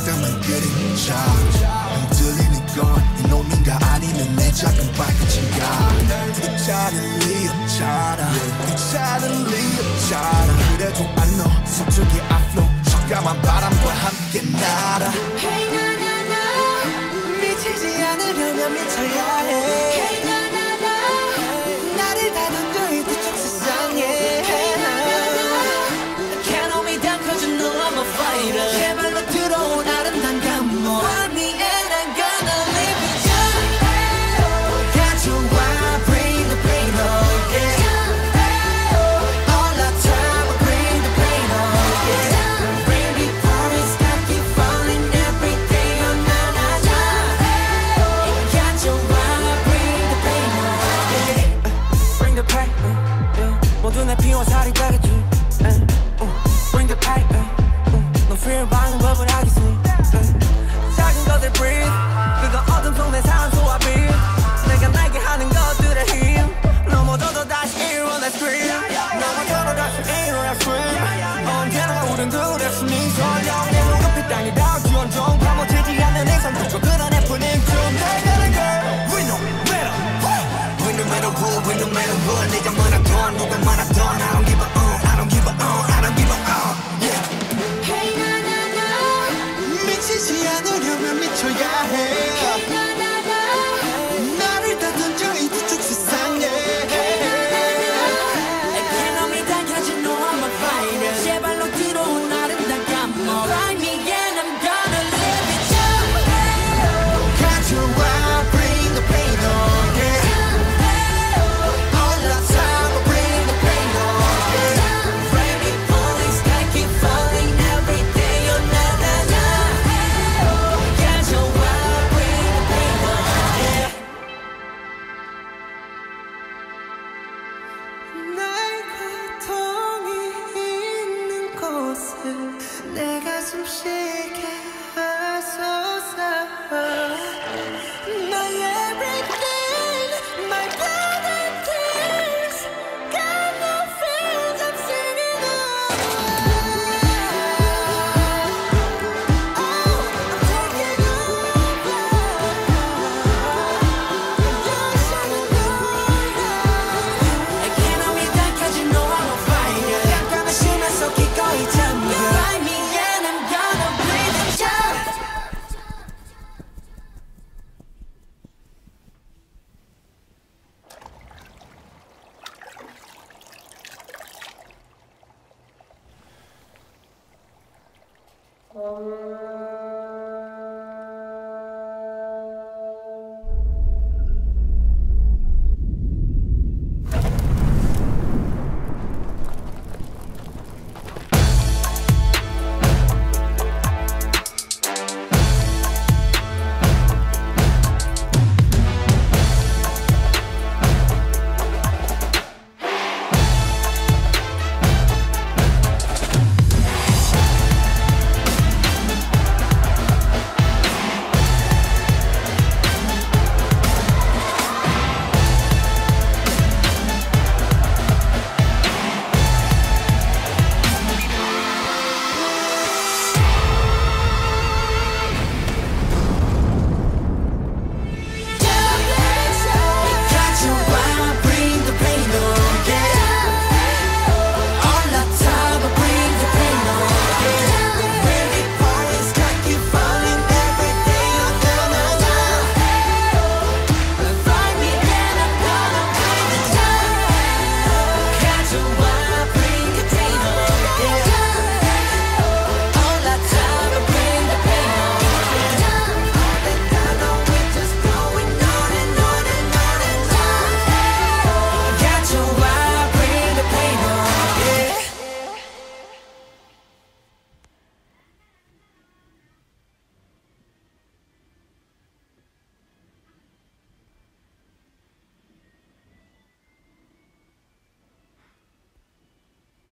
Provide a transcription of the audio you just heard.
땀은 그림자 흔들리는 건 이놈인가 아니면 내 작은 발끝인가 이 차는 리었잖아 이 차는 리었잖아 그래도 I know 서쪽의 앞로 적감한 바람과 함께 날아 Hey na na na 미치지 않으려면 미쳐야 해 Hey na na na 나를 다 던져 이 뒤쪽 세상에 Hey na na na Can't hold me down cause you know I'm a fighter 제발로 들어온 아름다운 감동 Find me and I'm gonna live it up 가져와 bring the pain on yeah All the time I bring the pain on yeah Bring me promise I keep falling every day on another time 가져와 bring the pain on yeah Bring the pain yeah 모두 내 피와 살이 되겠지 Bring the pain 너 fear 방법을 알겠지 작은 것들 breathe 그건 어둠 속 내 산소와 빛 내가 날게 하는 것들의 힘 넘어져도 다시 일어나 scream 넘어져도 다시 일어나 scream 언제나 우린 그랬으니 설령 내 눈앞이 땅이 닿을지언정 파묻히지 않는 이상 그저 그런 애뿐인 좀 내가는 girl We no matter We no matter who We no matter what 네가 많았던 누가 많았던 I don't give a I don't give a I don't give a yeah Hey na na na 미치지 않으려면 미쳐야 해 Hey na na na 나를 다 던져 이 뒤쪽 세상에 Hey na na na 에코노미 당겨진 no I'm a fighter 제발로 들어온 아름다운 감동 Find me and I'm gonna live it up 가져와 bring the pain on yeah All the time I bring the pain on yeah Bring me police I keep falling every day another night 가져와 bring the pain on yeah 나의 고통이 있는 곳에 내 가슴 쉬게 하소서 My everything My blood and tears Got no feels I'm singing Oh, I'm taking over You're shining I can't hold me down cause you know I'm a fighter 깜깜한 심한 속 기꺼이 잠겨 Find me and I'm gonna breathe it out Oh